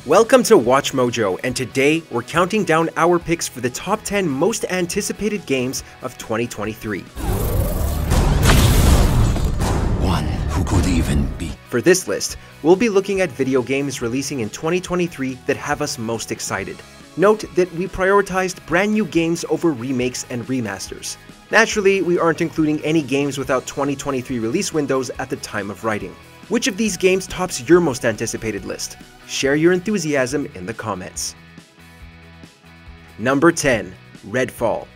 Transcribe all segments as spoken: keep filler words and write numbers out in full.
Welcome to WatchMojo, and today we're counting down our picks for the top ten most anticipated games of twenty twenty-three. One who could even be. For this list, we'll be looking at video games releasing in twenty twenty-three that have us most excited. Note that we prioritized brand new games over remakes and remasters. Naturally, we aren't including any games without twenty twenty-three release windows at the time of writing. Which of these games tops your most anticipated list? Share your enthusiasm in the comments. Number ten. Redfall.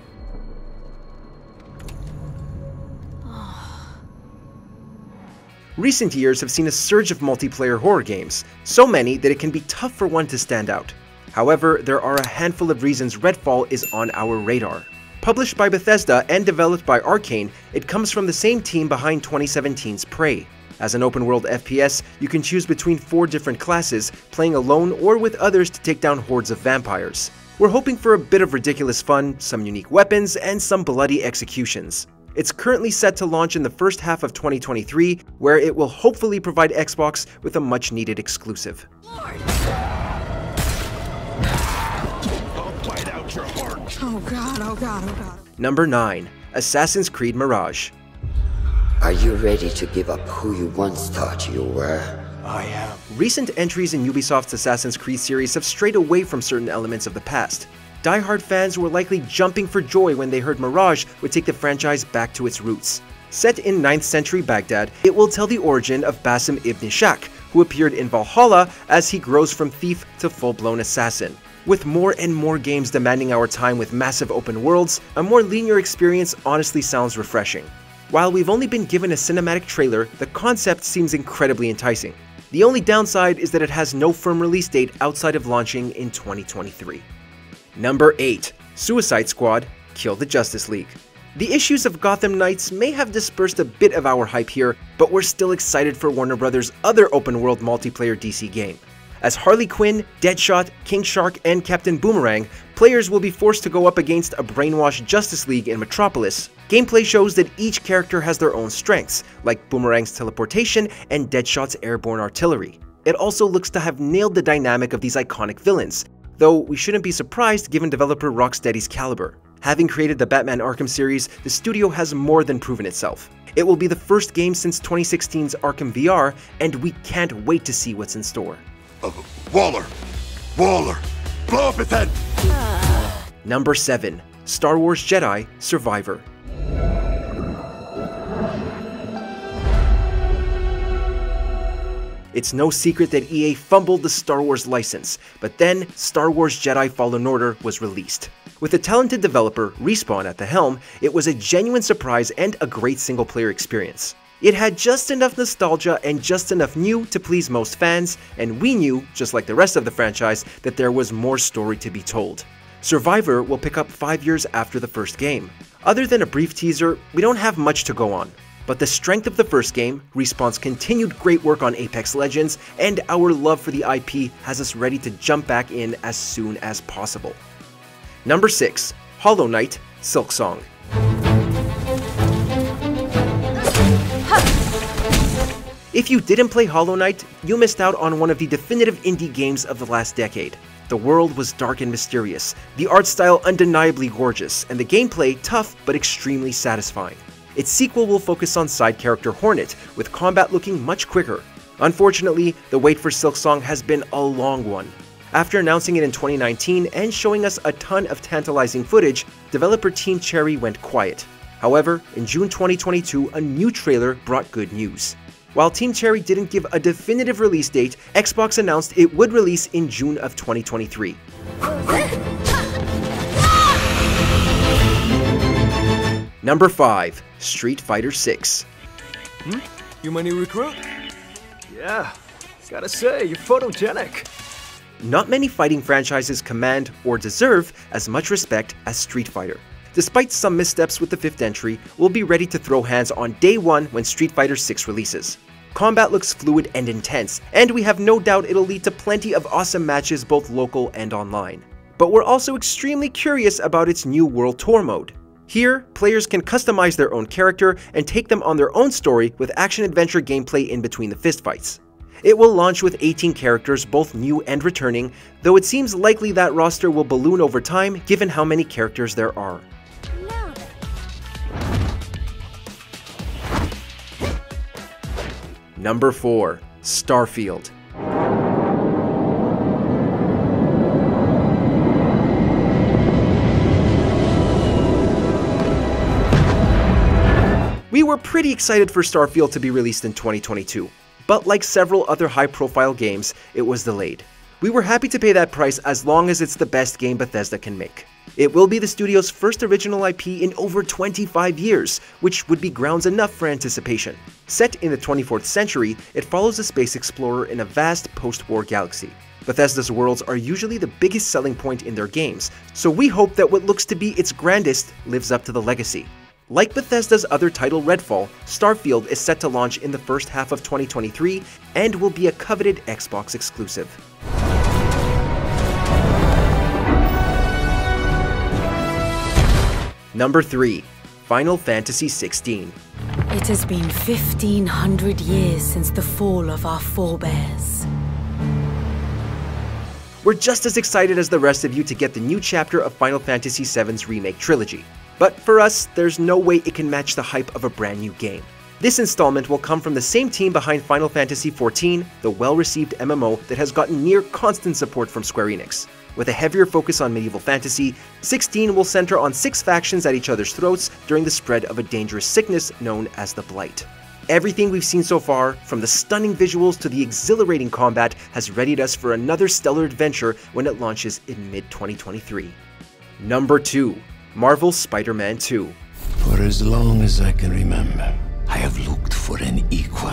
Recent years have seen a surge of multiplayer horror games, so many that it can be tough for one to stand out. However, there are a handful of reasons Redfall is on our radar. Published by Bethesda and developed by Arcane, it comes from the same team behind twenty seventeen's Prey. As an open-world F P S, you can choose between four different classes, playing alone or with others to take down hordes of vampires. We're hoping for a bit of ridiculous fun, some unique weapons, and some bloody executions. It's currently set to launch in the first half of twenty twenty-three, where it will hopefully provide Xbox with a much-needed exclusive. I'll bite out your heart. Oh god, oh god, oh god. Number nine. Assassin's Creed Mirage. Are you ready to give up who you once thought you were? I am. Recent entries in Ubisoft's Assassin's Creed series have strayed away from certain elements of the past. Die-hard fans were likely jumping for joy when they heard Mirage would take the franchise back to its roots. Set in ninth century Baghdad, it will tell the origin of Basim ibn Shak, who appeared in Valhalla as he grows from thief to full-blown assassin. With more and more games demanding our time with massive open worlds, a more linear experience honestly sounds refreshing. While we've only been given a cinematic trailer, the concept seems incredibly enticing. The only downside is that it has no firm release date outside of launching in twenty twenty-three. Number eight. Suicide Squad: Kill the Justice League. The issues of Gotham Knights may have dispersed a bit of our hype here, but we're still excited for Warner Brothers' other open-world multiplayer D C game. As Harley Quinn, Deadshot, King Shark, and Captain Boomerang, players will be forced to go up against a brainwashed Justice League in Metropolis. Gameplay shows that each character has their own strengths, like Boomerang's teleportation and Deadshot's airborne artillery. It also looks to have nailed the dynamic of these iconic villains, though we shouldn't be surprised given developer Rocksteady's caliber. Having created the Batman Arkham series, the studio has more than proven itself. It will be the first game since twenty sixteen's Arkham V R, and we can't wait to see what's in store. Uh, Waller! Waller! Blow up his head! Number seven. Star Wars Jedi: Survivor. It's no secret that E A fumbled the Star Wars license, but then Star Wars Jedi Fallen Order was released. With a talented developer, Respawn, at the helm, it was a genuine surprise and a great single-player experience. It had just enough nostalgia and just enough new to please most fans, and we knew, just like the rest of the franchise, that there was more story to be told. Survivor will pick up five years after the first game. Other than a brief teaser, we don't have much to go on. But the strength of the first game, Respawn's continued great work on Apex Legends, and our love for the I P has us ready to jump back in as soon as possible. Number six. Hollow Knight: Silksong. If you didn't play Hollow Knight, you missed out on one of the definitive indie games of the last decade. The world was dark and mysterious, the art style undeniably gorgeous, and the gameplay tough but extremely satisfying. Its sequel will focus on side character Hornet, with combat looking much quicker. Unfortunately, the wait for Silksong has been a long one. After announcing it in twenty nineteen and showing us a ton of tantalizing footage, developer Team Cherry went quiet. However, in June twenty twenty-two, a new trailer brought good news. While Team Cherry didn't give a definitive release date, Xbox announced it would release in June of twenty twenty-three. Number five. Street Fighter six. Hmm? You my new recruit? Yeah, gotta say, you're photogenic. Not many fighting franchises command or deserve as much respect as Street Fighter. Despite some missteps with the fifth entry, we'll be ready to throw hands on day one when Street Fighter six releases. Combat looks fluid and intense, and we have no doubt it'll lead to plenty of awesome matches both local and online. But we're also extremely curious about its new World Tour mode. Here, players can customize their own character and take them on their own story with action-adventure gameplay in between the fistfights. It will launch with eighteen characters, both new and returning, though it seems likely that roster will balloon over time given how many characters there are. Number four. Starfield. We were pretty excited for Starfield to be released in twenty twenty-two, but like several other high-profile games, it was delayed. We were happy to pay that price as long as it's the best game Bethesda can make. It will be the studio's first original I P in over twenty-five years, which would be grounds enough for anticipation. Set in the twenty-fourth century, it follows a space explorer in a vast post-war galaxy. Bethesda's worlds are usually the biggest selling point in their games, so we hope that what looks to be its grandest lives up to the legacy. Like Bethesda's other title Redfall, Starfield is set to launch in the first half of twenty twenty-three and will be a coveted Xbox exclusive. Number three. Final Fantasy sixteen. It has been fifteen hundred years since the fall of our forebears. We're just as excited as the rest of you to get the new chapter of Final Fantasy seven's remake trilogy. But for us, there's no way it can match the hype of a brand new game. This installment will come from the same team behind Final Fantasy fourteen, the well-received M M O that has gotten near constant support from Square Enix. With a heavier focus on medieval fantasy, sixteen will center on six factions at each other's throats during the spread of a dangerous sickness known as the Blight. Everything we've seen so far, from the stunning visuals to the exhilarating combat, has readied us for another stellar adventure when it launches in mid twenty twenty-three. Number two. Marvel's Spider-Man two. For as long as I can remember, I have looked for an equal.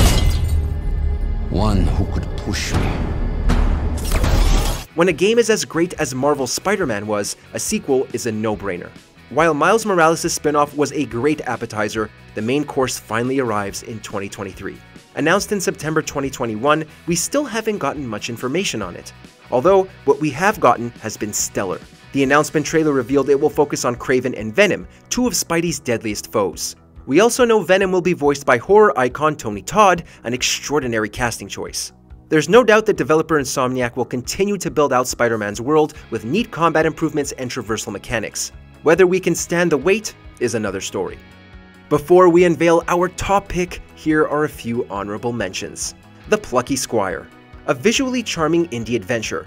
One who could push me. When a game is as great as Marvel's Spider-Man was, a sequel is a no-brainer. While Miles Morales' spin-off was a great appetizer, the main course finally arrives in twenty twenty-three. Announced in September twenty twenty-one, we still haven't gotten much information on it. Although, what we have gotten has been stellar. The announcement trailer revealed it will focus on Kraven and Venom, two of Spidey's deadliest foes. We also know Venom will be voiced by horror icon Tony Todd, an extraordinary casting choice. There's no doubt that developer Insomniac will continue to build out Spider-Man's world with neat combat improvements and traversal mechanics. Whether we can stand the wait is another story. Before we unveil our top pick, here are a few honorable mentions. The Plucky Squire, a visually charming indie adventure.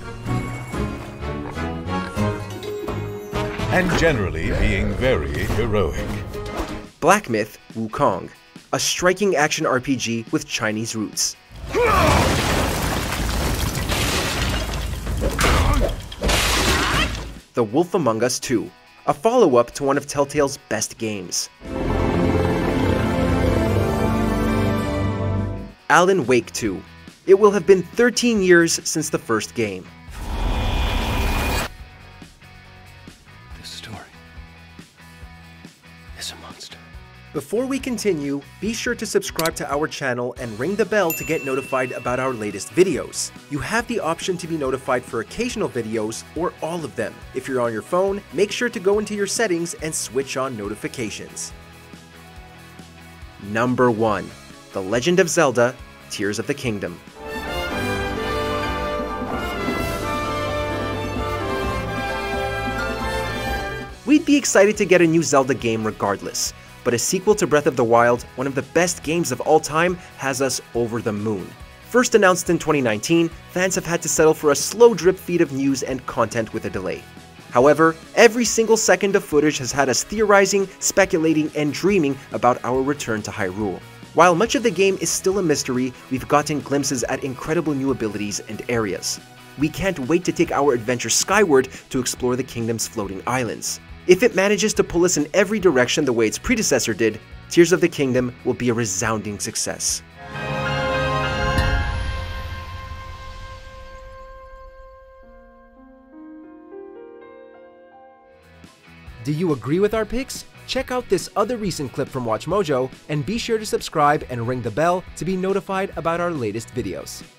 And generally being very heroic. Black Myth: Wukong, a striking action R P G with Chinese roots. The Wolf Among Us two, a follow-up to one of Telltale's best games. Alan Wake two. It will have been thirteen years since the first game. Before we continue, be sure to subscribe to our channel and ring the bell to get notified about our latest videos. You have the option to be notified for occasional videos or all of them. If you're on your phone, make sure to go into your settings and switch on notifications. Number one. The Legend of Zelda: Tears of the Kingdom. We'd be excited to get a new Zelda game regardless, but a sequel to Breath of the Wild, one of the best games of all time, has us over the moon. First announced in twenty nineteen, fans have had to settle for a slow drip feed of news and content with a delay. However, every single second of footage has had us theorizing, speculating, and dreaming about our return to Hyrule. While much of the game is still a mystery, we've gotten glimpses at incredible new abilities and areas. We can't wait to take our adventure skyward to explore the kingdom's floating islands. If it manages to pull us in every direction the way its predecessor did, Tears of the Kingdom will be a resounding success. Do you agree with our picks? Check out this other recent clip from WatchMojo, and be sure to subscribe and ring the bell to be notified about our latest videos.